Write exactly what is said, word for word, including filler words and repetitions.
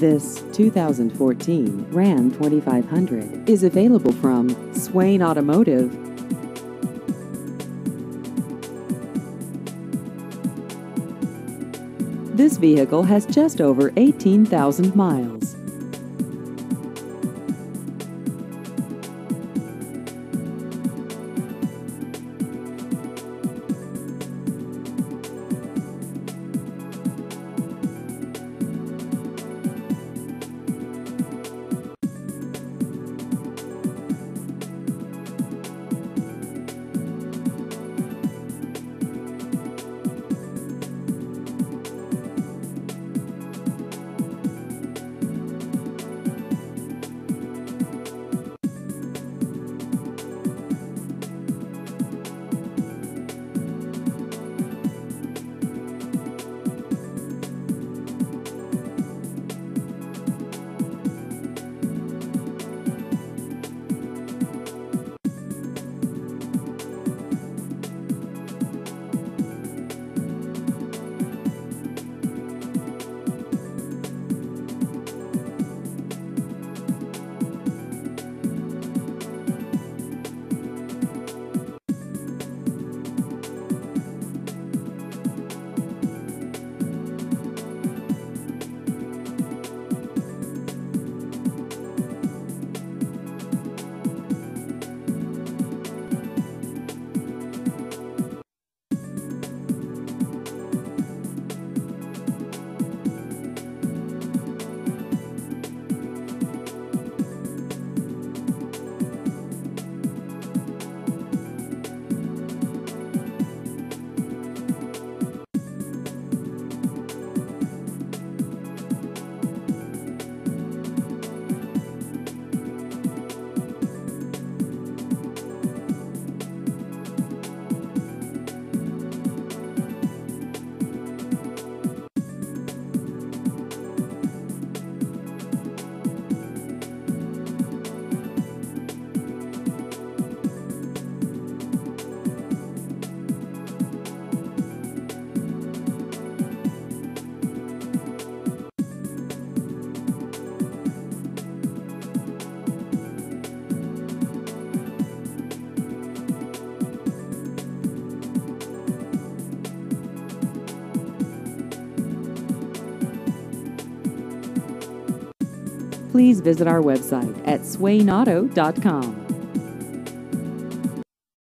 This two thousand fourteen Ram twenty-five hundred is available from Swain Automotive. This vehicle has just over eighteen thousand miles. Please visit our website at swain auto dot com.